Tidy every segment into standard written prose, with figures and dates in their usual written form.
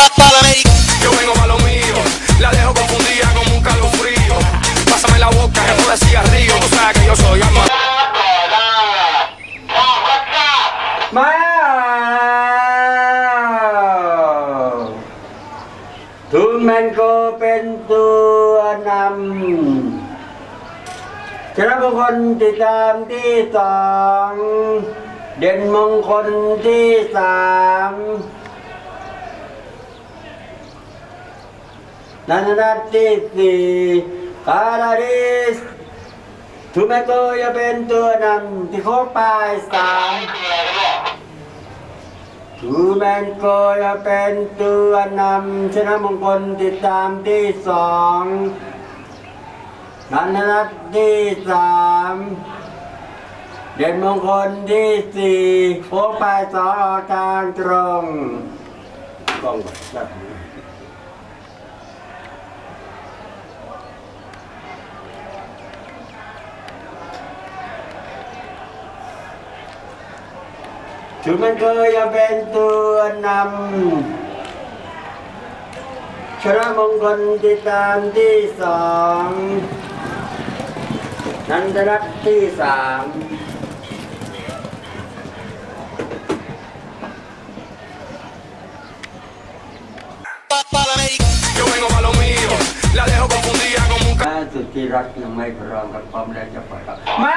Yo vengo pa' lo mío, la dejo confundida como un calofrío. Pásame la boca, que no de cigarrillo, tú sabes que yo soy amor. มาทุนแมนโกเป็นตัวนำชนะมงคลติดตามที่สองเด่นมงคลที่สามนันทนัทที่สี่คาราดิสทุนแมนโกจะเป็นตัวนำที่โค้งปลายสามทูแมนโกจะเป็นตัวนำชนะมงคลติดตามที่สองนันทนัทที่สามเด่นมงคลที่สี่โค้งปลายสองออกทางตรงกล้องแบบชุดมันเคยจะเป็นตัวนำชนะมงคลติดตามที่สองนันทรัตน์ที่สามสุดที่รักยังไม่พร้อมกับพร้อมแล้วจะปล่อยครับมา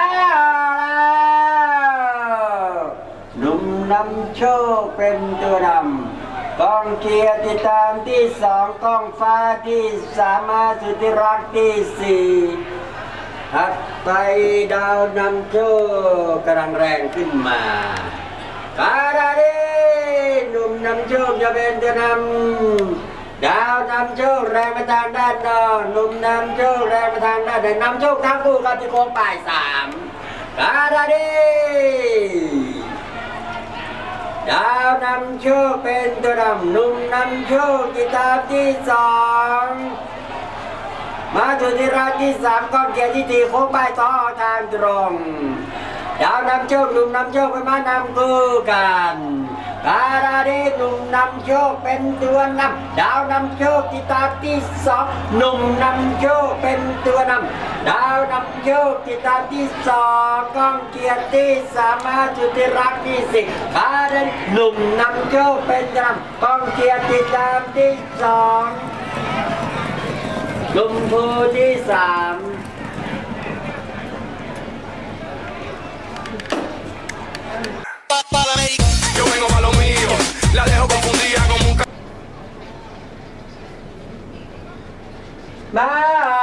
แล้วหนุ่มนำโชคเป็นตัวนำกองเชียร์ติดตามที่สองกองฟ้าที่สามมาสุดที่รักที่สี่ถัดไปดาวนำโชคกำลังแรงขึ้นมาคาราเดหนุ่มนำโชคจะเป็นตัวนำดาวนำโชคแรงไปทางด้านนอกหนุ่มนำโชคแรงไปทางด้านในนำโชคทั้งคู่กับที่โค้งปลายสามคาราเดดาวนำโชคเป็นตัวนำหนุ่มนำโชคติดตามที่สองมาจุดที่รักที่สามก้อนเกียร์ที่สี่โค้งปลายสองทางตรงดาวนำโชคหนุ่มนำโชคเป็นมานำคู่กันคาราเดหนุ่มนำโชคเป็นตัวนำดาวนำโชคติดตามที่สองหนุ่มนำโชคเป็นตัวนำดาวนำโชคติดตามที่สองก้องเกียรติที่สามมาจุดที่รักที่สิบคาราเดหนุ่มนำโชคเป็นตัวนำก้องเกียรติติดตามที่สองชมพูที่สาม Yo vengo pa' lo mío, la dejo confundida como un มา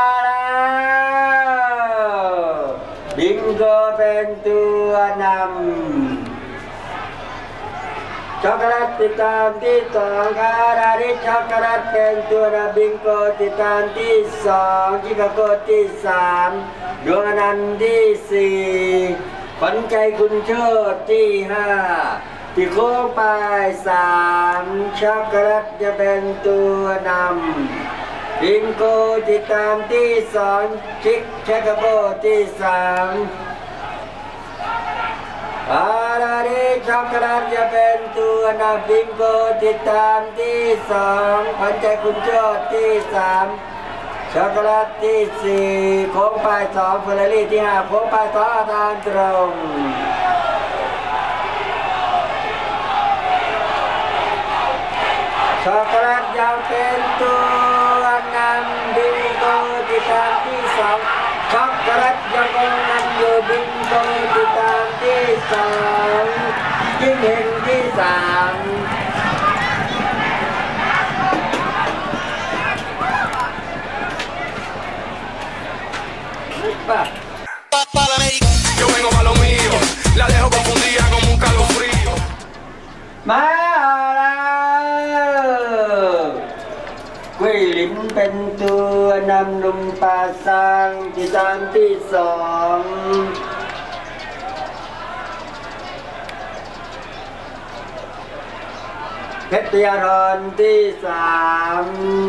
แล้วบิงโกเป็นตัวนำช็อกโกแลตติดตามที่สองคาราดิช็อกโกแลตเป็นตัวนำบิงโกติดตามที่สองชิคาโกที่สามดวงอนันต์ที่สี่ขวัญใจคุณโชติที่ห้าที่โค้งปลายสามช็อกโกแลตจะเป็นตัวนำบิงโกติดตามที่สองชิคาโกที่สามคาราเดช็อกโกแลตจะเป็นตัวนำบิงโกติดตามที่สองขวัญใจคุณโชติที่สามช็อกโกแลตที่สี่โค้งปลายสองเฟอร์รารี่ที่ห้าโค้งปลายสองทางตรงช็อกโกแลตยังเป็นตัวนำบิงโกติดตามที่สองช็อกโกแลตยังคงนำอยู่บิงโกติดตามที่สองยิ่งเห็นที่สาม Yo vengo pa' lo mío, la dejo confundida como un calofrío. มาแล้วกุ้ยลิ้นเป็นตัวนำหนุ่มป่าซางที่ตามที่สองเพชรยาธรที่สาม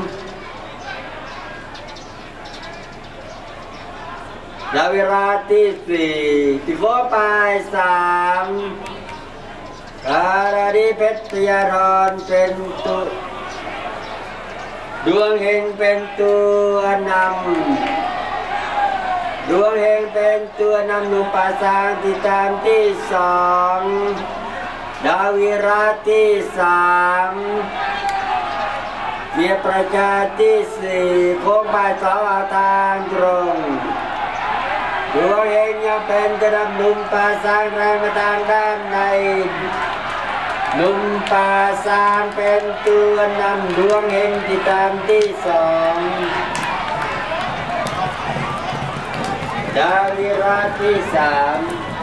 ดาวิราที่สี่ที่โค้งปลายสามคาราดิเพชรยาธรเป็นดวงเฮงเป็นตัวนำดวงเฮงเป็นตัวนำหนุ่มป่าซางที่ตามที่สองดาวิราที่สามเมียประชาที่สี่โค้งบ่ายสองเอาทางตรงดวงเฮงยังเป็นกระดับหนุ่มป่าซางแรงมาทางด้านในหนุ่มป่าซางเป็นตัวนำดวงเฮงที่ตามที่สองดาวิราที่สาม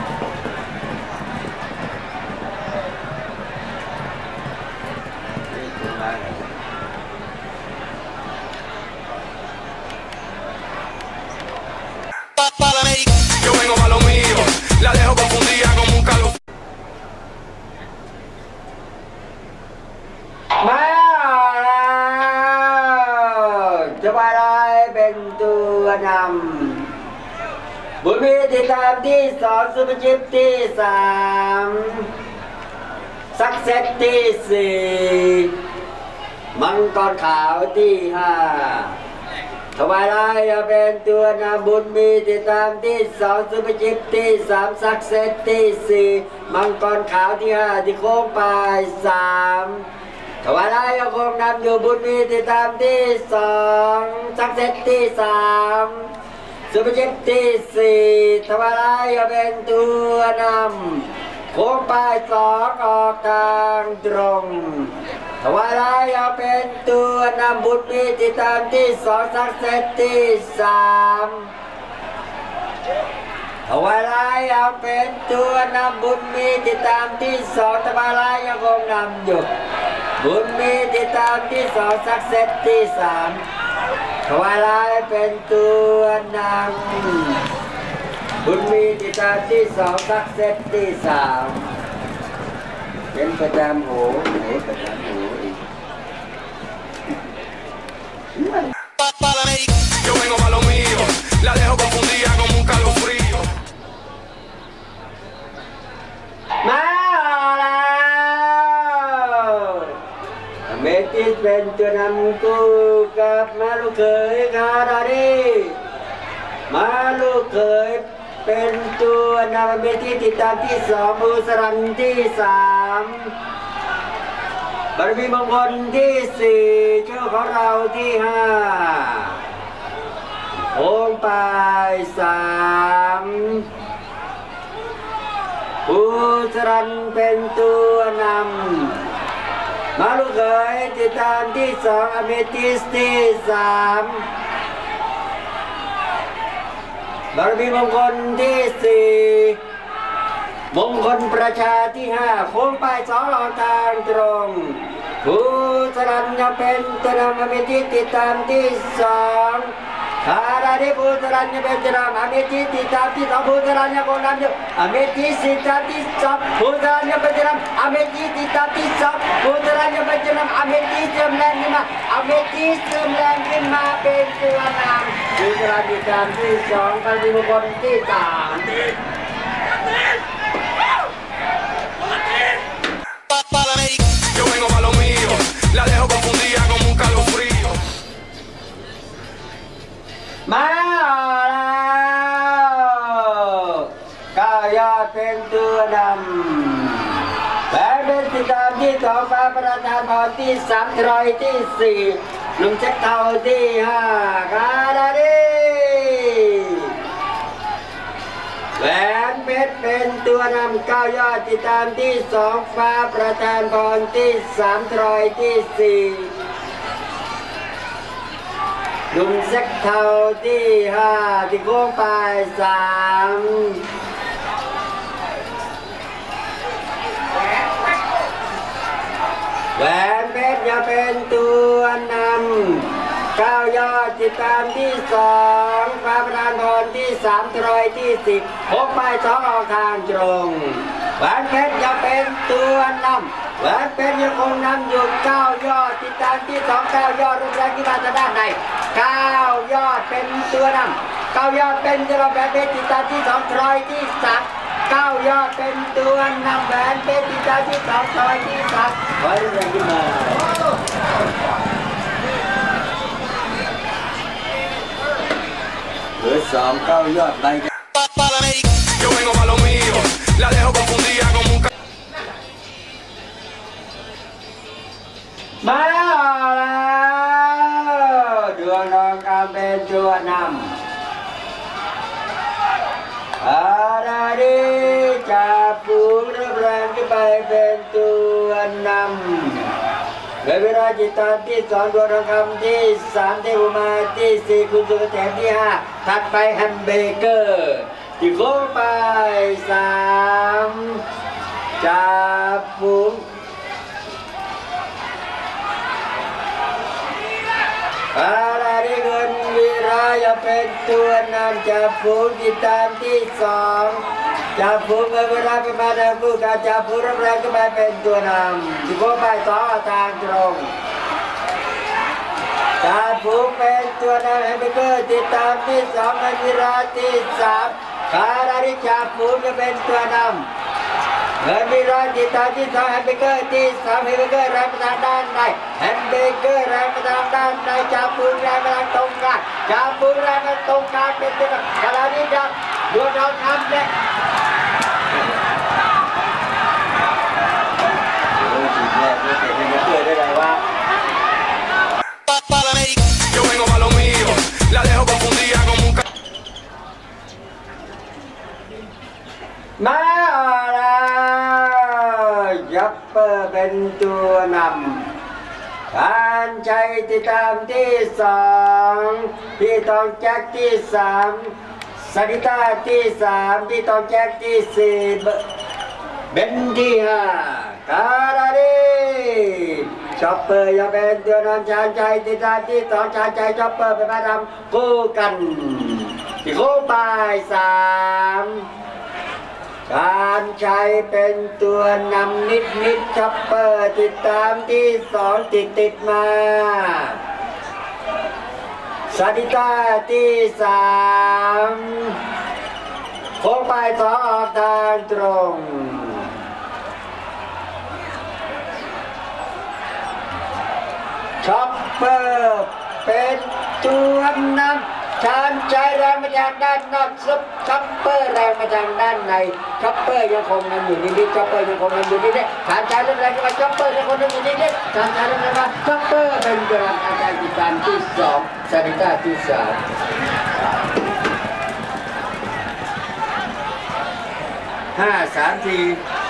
Yo vengo pa' lo mío, la dejo confundida como un calor. มาแล้วจะไปได้เป็นตัวนำบุญมีที่ตามที่สองสุภจิตที่สามสักเซตที่สี่มังกรขาวที่ห้าถวายลายจะเป็นตัวนำบุญมีที่ตามที่สองสุภจิตที่สามสักเซตที่สี่มังกรขาวที่ห้าที่โค้งปลายสามถวายลายยังคงนำอยู่บุญมีที่ตามที่สองสักเซตที่สามสุภจิตที่สี่ถวายลายจะเป็นตัวนำโค้งปลายสองออกทางตรงถวายลายจะเป็นตัวนำบุญมีที่ตามที่สองสักเซตที่สามถวายลายจะเป็นตัวนำบุญมีที่ตามที่สองถวายลายยังคงนำอยู่บุญมีที่ตามที่สองสักเซตที่สามถวายลายเป็นตัวนำบุญมีที่ตามที่สองสักเซตที่สามเป็นประจำโหประจำโหอีก Yo vengo pa' lo mío, la dejo confundida como un calor frío. มาแล้วเมติสเป็นตัวนำกูกับมาลูกเขยคาราดีมาลูกเขยเป็นตัวนำเมติสติดตามที่สองบูสรันที่สามบารมีมงคลที่สี่เจ้าของเราที่ห้าโค้งปลายสามบูสรันเป็นตัวนำมาลูกเขยติดตามที่สองอเมติสที่สามบารมีมงคลที่สี่มงคลประชาที่ห้าโค้งปลายสองออกทางตรงผู้สรัญญเป็นตัวนำอเมติสติดตามที่สองคาราดีผู้สรัญญเป็นตัวนำอเมติสติดตามที่สองผู้สรัญญคงนำอยู่อเมติสติดตามที่สองผู้สรัญญเป็นตัวนำอเมติสติดตามที่สองผู้สรัญญเป็นตัวนำอเมติสเติมแรงขึ้นมาอเมติสเติมแรงขึ้นมาเป็นตัวนำผู้สรัญญติดตามที่สองบารมีมงคลที่สาม Yo vengo pa' lo mío, la dejo confundida como un calor frío. มาแล้วก้าวยอดเป็นตัวนำและเป็นติดตามที่สองฟ้าประธานพรที่สามทรอยที่สี่ลุงเช็คเท่าที่ห้าคาราดีแหวนเพชรเป็นตัวนำก้าวยอดติดตามที่สองฟ้าประธานพรที่สามทรอยที่สี่ลุงเซ็กเท่าที่ห้าที่โค้งปลายสามแหวนเพชรจะเป็นตัวนำก้าวยอดติดตามที่สองฟ้าประธานพรที่สามทรอยที่สิบโค้งปลายสองออกทางตรงแหวนเพชรจะเป็นตัวนำแหวนเพชรยังคงนำอยู่ก้าวยอดติดตามที่สองก้าวยอดรูปร่างที่มาจากด้านในก้าวยอดเป็นตัวนำก้าวยอดเป็นตัวแหวนเพชรติดตามที่สองทรอยที่สามก้าวยอดเป็นตัวนำแหวนเพชรติดตามที่สองทรอยที่สามไว้เรื่องที่มา 2เข้ายอดไป Yo vengo pa' lo mío, la dejo confundida como un มาแล้วดวงทองคำเป็นตัวนำอะไรดีจะปูรับแรงขึ้นไปเป็นตัวนำในเวลาจิตตอนที่2ดวงทองคำที่3เทวมาที่4คุณสุกเกษมที่5ถัดไปแฮมเบเกอร์ที่โค้งไป3จะปูอะไรดีเงินวีระจะเป็นตัวนำจะปูติดตามที่2จะปูเงินเวลาเป็นมาดามผู้การจะปูรับแรงขึ้นไปเป็นตัวนำที่โค้งไปต่อทางตรงจะปูเป็นตัวนำแฮมเบเกอร์ติดตามที่2เงินวีระที่3อะไรดีจะปูจะเป็นตัวนำเงินมีร้อยติดตามที่2แฮมเบเกอร์ที่3แฮมเบเกอร์แรงไปทางด้านในแฮมเบเกอร์แรงไปทางด้านในจับปูแรงไปทางตรงกลางจับปูแรงไปตรงกลางเป็นตัวขณะนี้จับดวงทองคำเนี่ยจุดแรกไม่เสร็จยังเกิดได้ไงวะ Yo vengo pa' lo mío, la dejo confundida como un มาแล้วยับเปอร์เป็นตัวนำการใช้ติดตามที่2พี่ตองแจ็คที่3สนิต้าที่3พี่ตองแจ็คที่4เบนที่5การาดีช็อปเปอร์ยังเป็นตัวนำชาญใจติดตามที่2ชาญใจช็อปเปอร์เป็นมาทำคู่กันที่คู่ไป3การใช้เป็นตัวนำนิดช็อปเปอร์ติดตามที่2ติดมาซาดิต้าที่3โค้งไปต่อออกทางตรงช็อปเปอร์เป็นตัวนำชานใจแรงมาจากด้านนอกซุปช็อปเปอร์แรงมาจากด้านในช็อปเปอร์ยังคงนำอยู่นิดๆช็อปเปอร์ยังคงนำอยู่นิดๆชานใจแรงมาช็อปเปอร์ยังคงนำอยู่นิดๆชานใจแรงมาช็อปเปอร์เป็นกำลังอาจารย์ติดตามที่2ซาดิต้าที่3 5-3-4